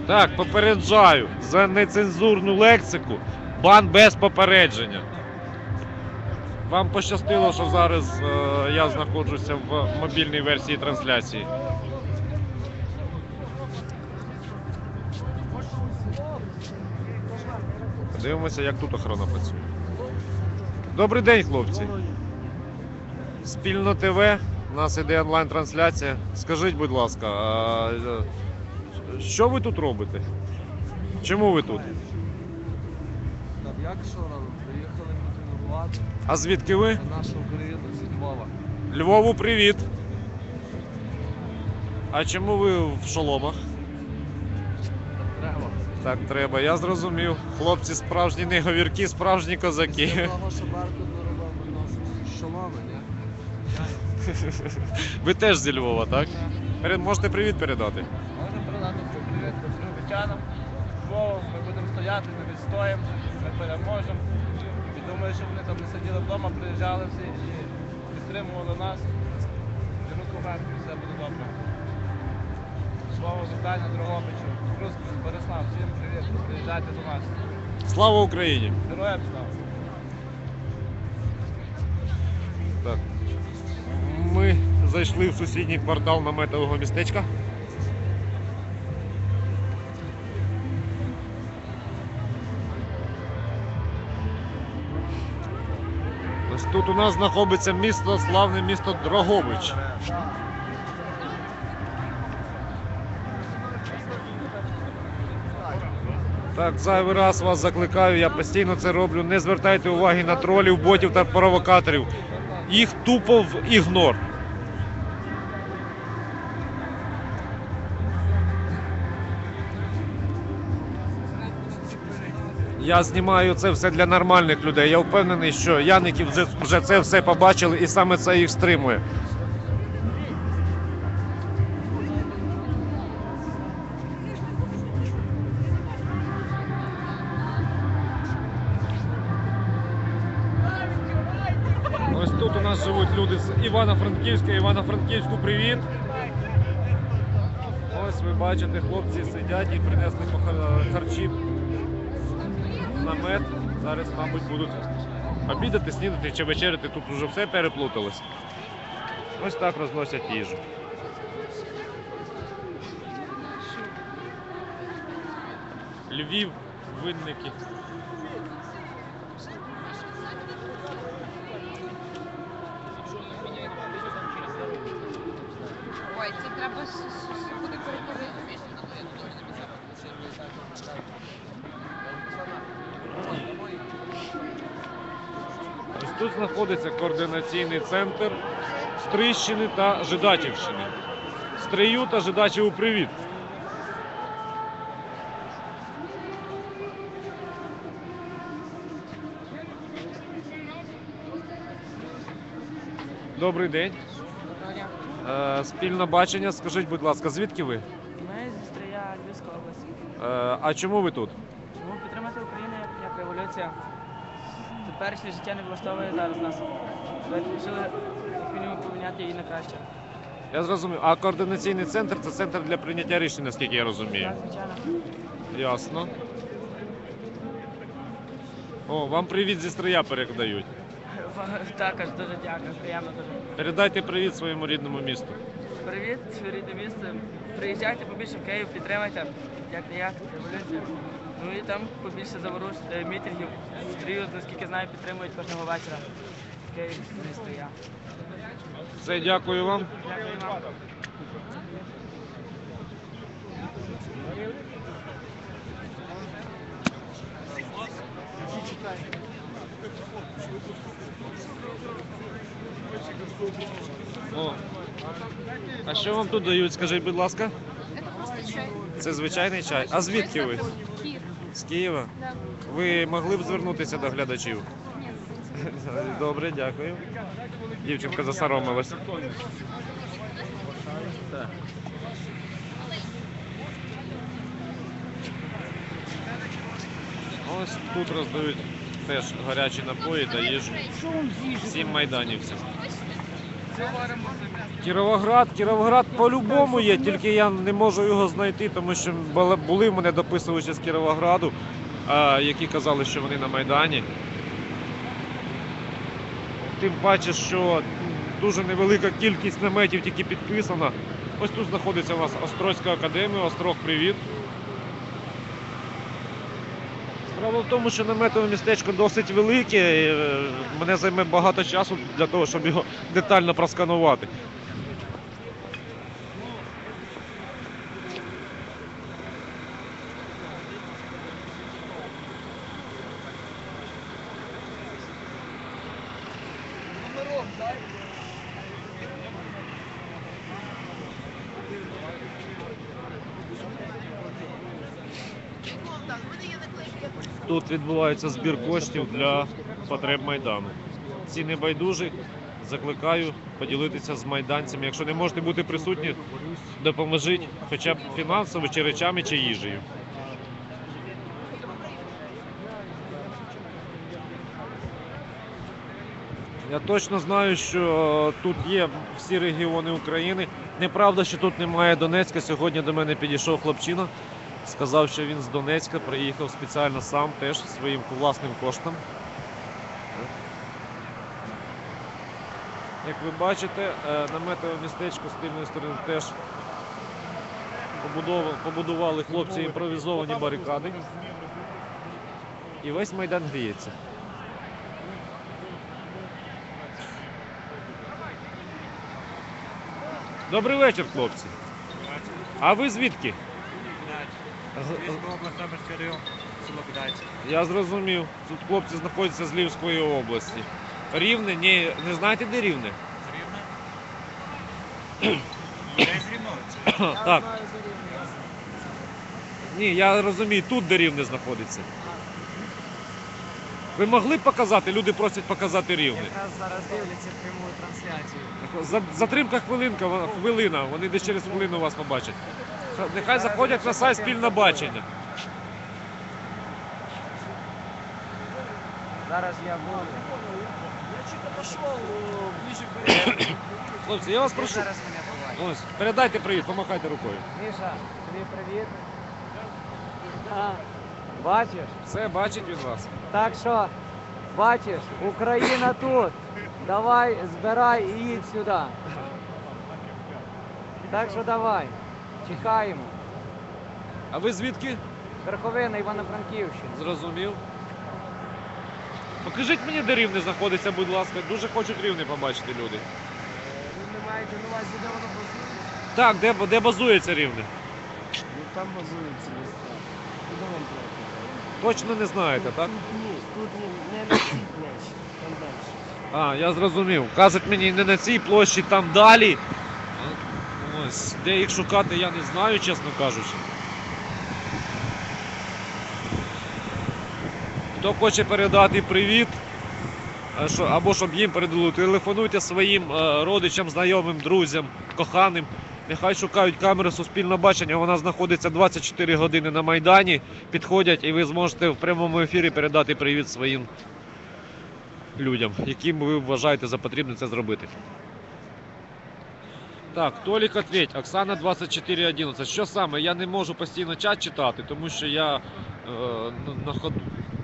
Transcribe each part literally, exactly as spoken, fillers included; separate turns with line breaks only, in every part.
Так, попереджаю, за нецензурну лексику бан без попередження. Вам пощастило, що зараз е, я знаходжуся в мобільній версії трансляції. Дивимося, як тут охорона працює. Добрий день, хлопці. Спільно ТВ, у нас іде онлайн-трансляція. Скажіть, будь ласка, а що ви тут робите? Чому ви тут?
Так, як що робимо? Приїхали мітингувати
А звідки ви?
за нашу Україну зі Львова.
Львову, привіт. А чому ви в шоломах?
Так треба.
Так треба, я зрозумів. Хлопці справжні не говірки, справжні
Після
козаки.
того, що Беркут не робив носить шоломи, ні?
Ви теж зі Львова, так? Перед- Можете привіт передати.
Можна передати всім привіт всім львів'янам. Львову ми будемо стояти, ми відстоїмо, ми переможемо. І думаю, що вони там не сиділи вдома, приїжджали всі і підтримували нас. І руку вверх, і все буде добре. Слово Віталія Дрогобичу, Руський, Борислав, всім привіт, приїжджайте до нас.
Слава Україні!
Героям слава!
Так. Ми зайшли в сусідній квартал наметового містечка. Ось тут у нас знаходиться місто, славне місто Дрогобич. Так, зайвий раз вас закликаю, я постійно це роблю. Не звертайте уваги на тролів, ботів та провокаторів. Їх тупо в ігнор. Я знімаю це все для нормальних людей. Я впевнений, що яники вже, вже це все побачили і саме це їх стримує. Ось тут у нас живуть люди з Івано-Франківська. Івано-Франківську привіт! Ось ви бачите, хлопці сидять і принесли по хар- харчі в намет. Зараз, мабуть, будуть обідати, снідати чи вечеряти. Тут вже все переплуталось. Ось так розносять їжу. Львів, Винники.
Ой, це треба с- с- буде перекорити.
Ось тут знаходиться координаційний центр Стрийщини та Жидачівщини. Стрию та Жидачеву привіт! Добрий день. Е, спільне бачення. Скажіть, будь ласка, звідки ви?
Ми зі Стрия, Львівська область.
Е, а чому ви тут?
Чому підтримати Україну як, як революція? Теперішнє життя не влаштовує зараз нас. Ми вирішили як мінімум поміняти її на краще.
Я зрозумів. А координаційний центр це центр для прийняття рішень, наскільки я розумію.
Так, звичайно.
Ясно. О, вам привіт зі Стрия передають.
Також дуже дякую, приємно дуже.
Передайте привіт своєму рідному місту.
Привіт, рідне місто. Приїжджайте побільше в Київ, підтримайте, як не як, революцію. Ну і там побільше заворуш е, мітингів. Стрію, наскільки знаю, підтримують кожного вечора. Київ, не Стрия.
Все, дякую вам.
Дякую вам.
О. А що вам тут дають, скажіть, будь ласка?
Це просто чай.
Це звичайний чай. А звідки ви?
Кір.
З Києва?
Да.
Ви могли б звернутися до глядачів?
Ні.
Добре, дякую. Дівчинка засоромилась. Так. Ось тут роздають теж гарячі напої та їжу всім майданівцям. Кіровоград, Кіровоград по-любому є, тільки я не можу його знайти, тому що були- були в мене дописувачі з Кіровограду, а, які казали, що вони на Майдані. Тим паче, що дуже невелика кількість наметів тільки підписана. Ось тут знаходиться у нас Острозька академія. Острог, привіт. Справа в тому, що наметове містечко досить велике, і е, мене займе багато часу для того, щоб його детально просканувати. Тут відбувається збір коштів для потреб Майдану. Ці небайдужі, закликаю поділитися з майданцями. Якщо не можете бути присутні, допоможіть хоча б фінансово, чи речами, чи їжею. Я точно знаю, що тут є всі регіони України. Неправда, що тут немає Донецька. Сьогодні до мене підійшов хлопчина. Сказав, що він з Донецька, приїхав спеціально сам, теж своїм власним коштом. Як ви бачите, наметове містечко з тильної сторони теж побудували, побудували хлопці імпровізовані барикади. І весь Майдан гріється. Добрий вечір, хлопці. А ви звідки?
Львівська область, Самбірський район, село Кидайці.
Я зрозумів. Тут хлопці знаходяться з Львівської області. Рівне? Ні, не знаєте, де Рівне?
Рівне? Я з Рівного.
Так. Ні, я розумію, тут де Рівне знаходиться. Ви могли б показати? Люди просять показати Рівне.
Якраз зараз дивляться пряму трансляцію.
За- Затримка хвилинка, вона- хвилина, вони десь через хвилину вас побачать. Нехай заходять на сайт спільне бачення.
Зараз я буду.
Хлопці, я вас
Ти
прошу.
зараз мене побачиш.
Ось, передайте привіт, помахайте рукою.
Міша, тобі привіт. Бачиш?
Все, бачить він вас.
Так що, бачиш, Україна тут. Давай, збирай і їдь сюди. Так що давай, чекаємо.
А ви звідки?
Верховина Івано-Франківщина.
Зрозумів. Покажіть мені, де Рівне знаходиться, будь ласка. Дуже хочуть Рівне побачити люди.
Ви не маєте на увазі, де воно базується?
Так, де, де базується Рівне?
Ну там базується місця. Куди вам платити?
Точно не знаєте, так?
Ні, тут не на цій площі, там далі.
А, я зрозумів. Кажуть мені не на цій площі, там далі. Ось, де їх шукати, я не знаю, чесно кажучи. Хто хоче передати привіт, а що- або щоб їм передали, телефонуйте своїм е, родичам, знайомим, друзям, коханим. Нехай шукають камери Суспільного бачення, вона знаходиться двадцять чотири години на Майдані. Підходять і ви зможете в прямому ефірі передати привіт своїм людям, яким ви вважаєте за потрібне це зробити. Так, Толік, ответь, Оксана двадцять чотири одинадцять. Що саме? Я не можу постійно чат читати, тому що я е, на, на ходу.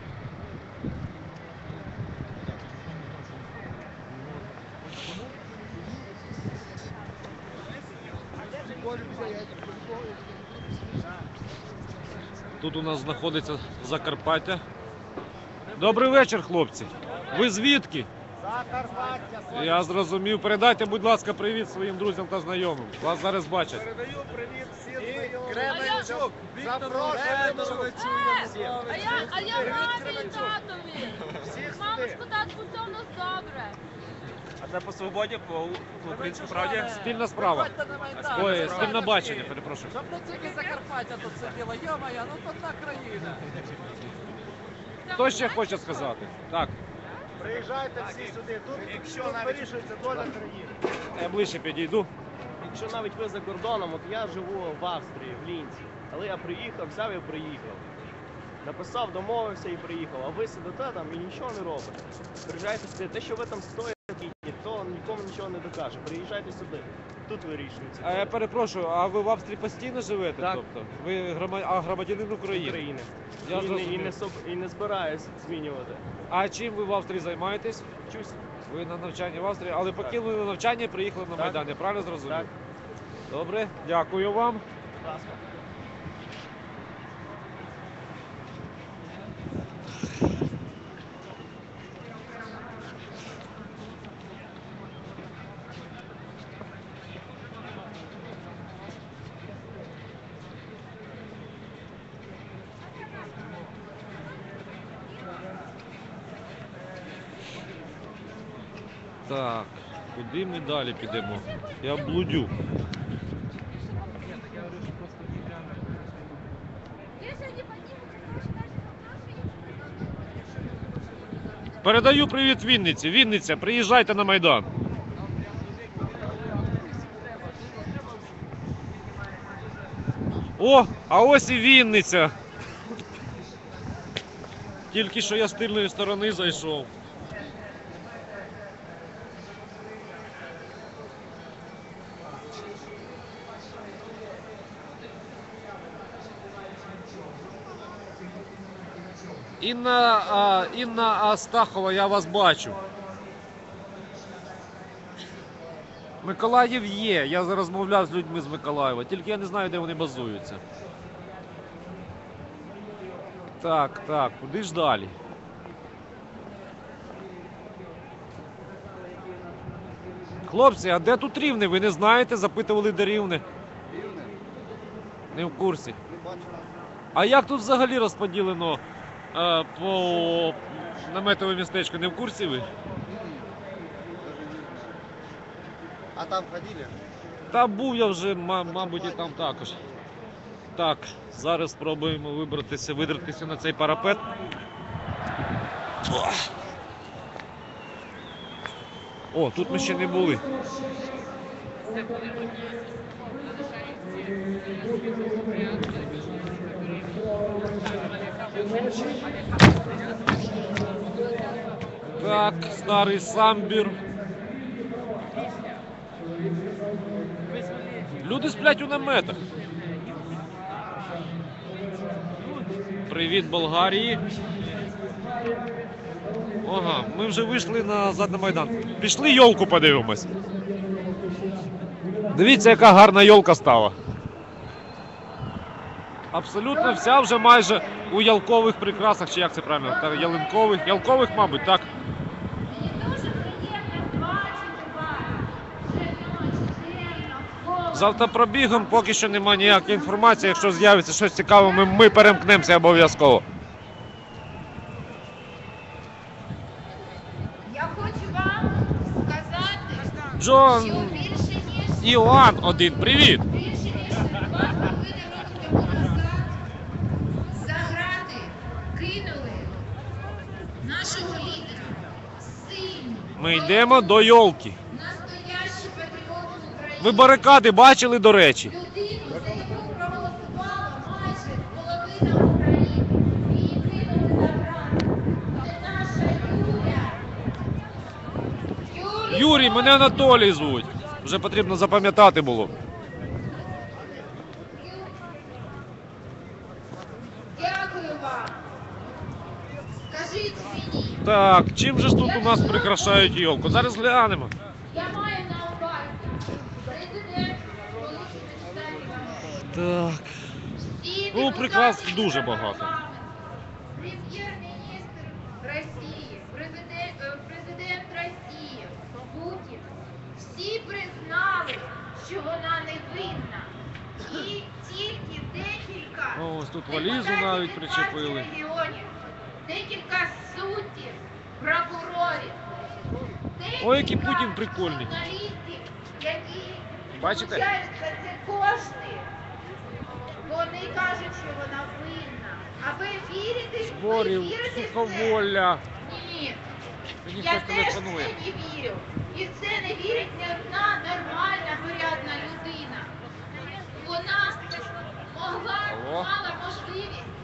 Тут у нас знаходиться Закарпаття. Добрий вечір, хлопці. Ви звідки?
Закарпаття.
Я зрозумів. Передайте, будь ласка, привіт своїм друзям та знайомим. Вас зараз бачать.
Передаю привіт всім знайомим. Кременчук. Запрошуємо.
А я, а я мамі і татові.
Всіх
Мамочку, татку, все у нас добре.
А це по свободі, по, по українській правді?
Спільна справа. Ой, спільне бачення, перепрошую.
Щоб не тільки Закарпаття тут сиділо, йо-моє, ну тут одна країна.
Хто ще хоче сказати? Так,
Приїжджайте всі сюди. Тут, тут вирішується доля країни.
я ближче підійду.
Якщо навіть ви за кордоном, от я живу в Австрії, в Лінці, але я приїхав, взяв і приїхав. Написав, домовився і приїхав, а ви сидите там і нічого не робите. Приїжджайте сюди, те, що ви там стоїте, то ніхто нікому нічого не докаже. Приїжджайте сюди. Тут вирішується.
А я перепрошую, а ви в Австрії постійно живете?
Так.
Тобто? Ви грома... а, громадянин України?
України.
Я
і, не,
зрозумів.
і, не соб- і не збираюсь змінювати.
А чим ви в Австрії займаєтесь?
Вчусь.
Ви на навчанні в Австрії, але покинули навчання і приїхали на
Так.
Майдан, я правильно зрозумів?
Так.
Добре, дякую вам.
Будь ласка.
Так, куди ми далі підемо? Я блудю. Передаю привіт Вінниці. Вінниця, приїжджайте на Майдан. О, а ось і Вінниця. Тільки що я з тильної сторони зайшов. Інна, а, Інна Астахова, я вас бачу. Миколаїв є, я розмовляв з людьми з Миколаєва, тільки я не знаю, де вони базуються. Так, так, куди ж далі? Хлопці, а де тут Рівне? Ви не знаєте? Запитували, де Рівне. Не в курсі. А як тут взагалі розподілено е, по наметове містечко? Не в курсі ви?
А там ходили?
Та був я вже, ма- мабуть, і там також. Так, зараз спробуємо вибратися, видратися на цей парапет. О! О, тут ми ще не були. Так, старий самбір. Люди сплять у наметах. Привіт, Болгарії. Ага, ми вже вийшли назад на Майдан. Пішли йолку подивимось. Дивіться, яка гарна йолка стала. Абсолютно вся вже майже у ялкових прикрасах, чи як це правильно? Та ялинкових, ялкових, мабуть, так.
Мені дуже приємно бачити вас. Жіночі,
З автопробігом поки що немає ніякої інформації. Якщо з'явиться щось цікаве, ми, ми перемкнемося обов'язково.
Я хочу вам сказати,
Джон
що більше ніж
Іоанн один, привіт!
більше ніж два половини року тому назад за грати кинули нашого лідера, сильну,
Ми йдемо до йолки.
настоящий патріот України.
Ви барикади бачили, до речі?
Людину, за яку проголосувала майже половина України. Її кинули за грати. Це наша Юля. Юлія.
Юрій, мене Анатолій звуть. Вже потрібно запам'ятати було.
Дякую вам. Скажіть мені,
Так, чим же ж тут у нас прикрашають йолку? Зараз глянемо.
я маю на увазі президент Сполучених Штатів Америки.
Так.
Всі
Ну,
депутати
прикрас дуже багато.
парламенту, Прем'єр-міністр Росії, президент, е, президент Росії, Путін, всі признали, що вона невинна. І тільки декілька
О, ось тут валізу
депутатів
навіть
від
причепили.
партії регіонів, декілька суддів, прокурорів,
Ой, який
декілька
Путін прикольний.
журналістів, які
Бачите?
получають за це кошти. Вони кажуть, що вона винна. А ви вірите?
Зборів,
Ви вірите в це?
суховолля.
Ні.
Мені
Я
хтось
теж
телефонує.
в це не вірю. І в це не вірить ні одна нормальна, порядна людина. Вона могла,
Алло?
мала можливість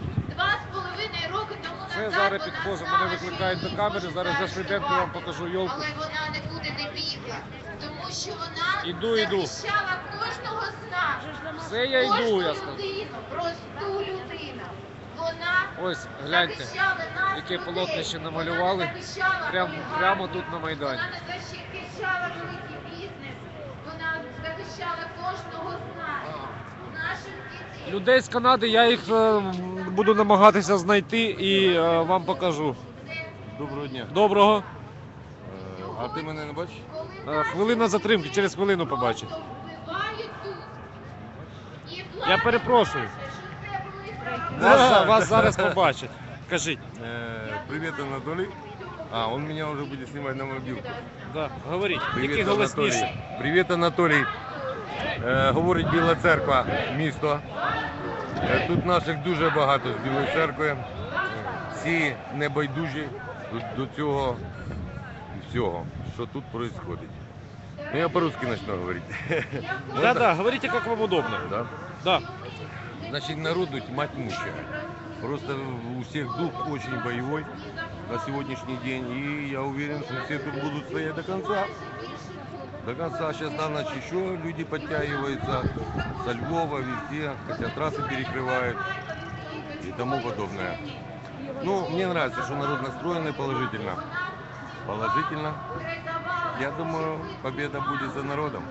два з половиною роки тому
Це
назад
зараз
вона
підходжу,
знала,
мене
що
викликають
її
до камери,
може
зараз я
заарештувати.
швиденько вам покажу йолку.
Але вона нікуди не бігла, тому що вона
Іду, іду.
захищала кожного з нас.
Все, я йду,
Кожну
я сказав.
людину, просту людину. Вона
Ось, гляньте,
захищала нас,
яке
людей.
полотнище
Вона
намалювали.
не захищала
Прямо-
олігархів.
прямо тут на Майдані.
Вона не захищала великий бізнес. Вона захищала кожного з нас. Наших дітей.
Людей з Канади, я їх е, буду намагатися знайти і е, вам покажу.
Доброго дня.
Доброго.
Е, А ти мене не бачиш?
Е, Хвилина затримки, через хвилину побачить.
Просто вбивають тут. І
Я
влада
перепрошую.
каже, що це були справи.
Вас, за- вас зараз побачать. Кажіть.
Е, Привіт, Анатолій. А, он меня уже будет снимать на мобилку.
Да, говоріть,
Привіт,
які голосніше.
Анатолій. Привіт, Анатолій. Е, говорить Біла Церква, місто. Е, тут наших дуже багато з Білої церкви. Е, Всі небайдужі до, до цього всього, що тут відбувається. Ну, я по-русски начну говорити.
Да, да, говорите, как вам удобно.
Да?
Да.
Значит, народу тьма тьмущая. Просто у всех дух очень боевой на сегодняшний день. И я уверен, что все тут будут стоять до конца. До конца. Сейчас на ночь еще люди подтягиваются со Львова, везде, хотя трассы перекрывают и тому подобное. Ну, мне нравится, что народ настроенный положительно. Положительно. Я думаю, победа будет за народом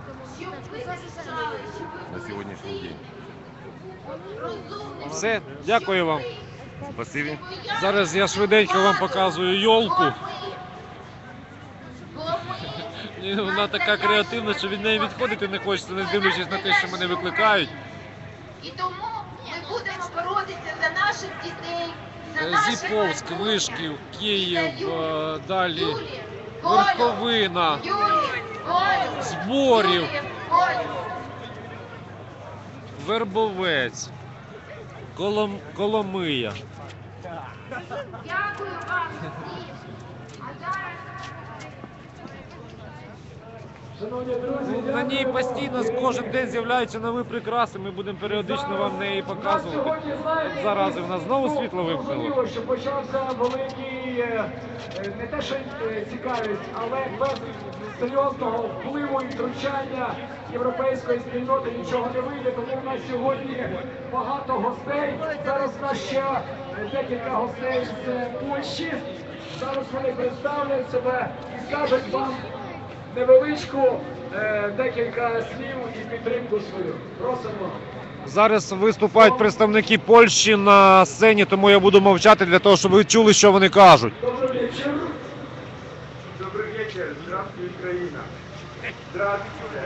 на сегодняшний день.
Все, дякую вам.
Спасибо.
Зараз я швиденько вам показую йолку. І вона така креативна, що від неї відходити не хочеться, не дивлячись на те, що мене викликають.
І тому ми будемо боротися за наших дітей, за
Е,
наших
Зіповськ,
майбутніх.
Вишків, Київ,
Це Юлія,
е, далі
Юлія, Колю,
Верховина,
Юлія, Колю,
Зборів,
Юлія, Колю.
Вербовець, Колом... Коломия.
Дякую вам всім. А зараз
На ній постійно кожен день з'являються нові прикраси, ми будемо періодично вам неї показувати. От зараз в нас знову світло вимкнуло.
Зрозуміло, що почався великий, е, е, не те, що е, цікавість, але без серйозного впливу і втручання європейської спільноти нічого не вийде, тому у нас сьогодні багато гостей. Зараз у нас ще е, декілька гостей з е, Польщі. Зараз вони представлять себе і скажуть вам невеличку е, декілька слів і підтримку свою. Просимо.
Зараз виступають представники Польщі на сцені, тому я буду мовчати для того, щоб ви чули, що вони кажуть.
Добрый вечер.
Добрый вечер. Здравствуй, Украина. Здравствуйте.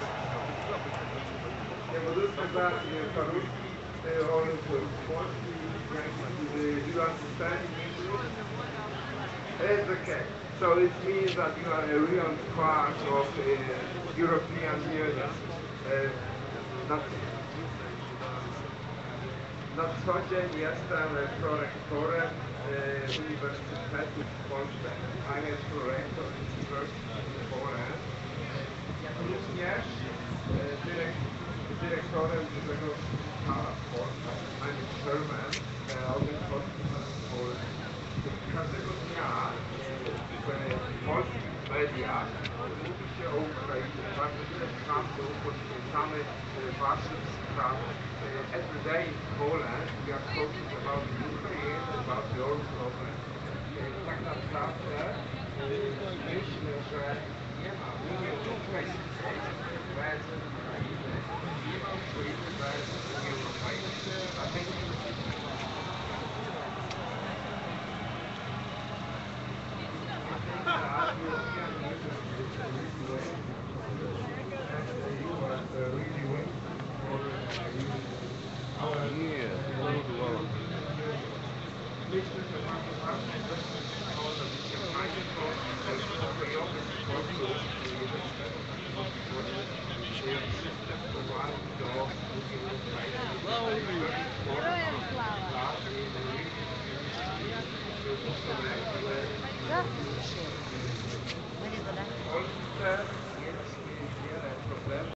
Я буду сказать по-русски, говорю по-польски, you understand English? It's okay. So it means that you are a real part of the European Union. Uh, not, Na co dzień jestem prorektorem e, Uniwersytetu w Polsce, a jest prorektor University of Poland. Również e, dyrek, dyrektorem dużego szpitala w Polsce, I'm chairman e, of the hospital w Poland. Każdego dnia e, w polskich mediach mówi się o Ukrainie. Bardzo wiele skandów poświęcamy e, waszym sprawom. Every day in Poland we are talking about Ukraine, about your problem. Tak naprawdę myślę, że nie ma Unii Europejskiej bez Ukrainy, nie ma Ukrainy bez Unii Europejskiej. Dlatego myślę, że bardzo ważne jest to, że się państwo pokojowy sposób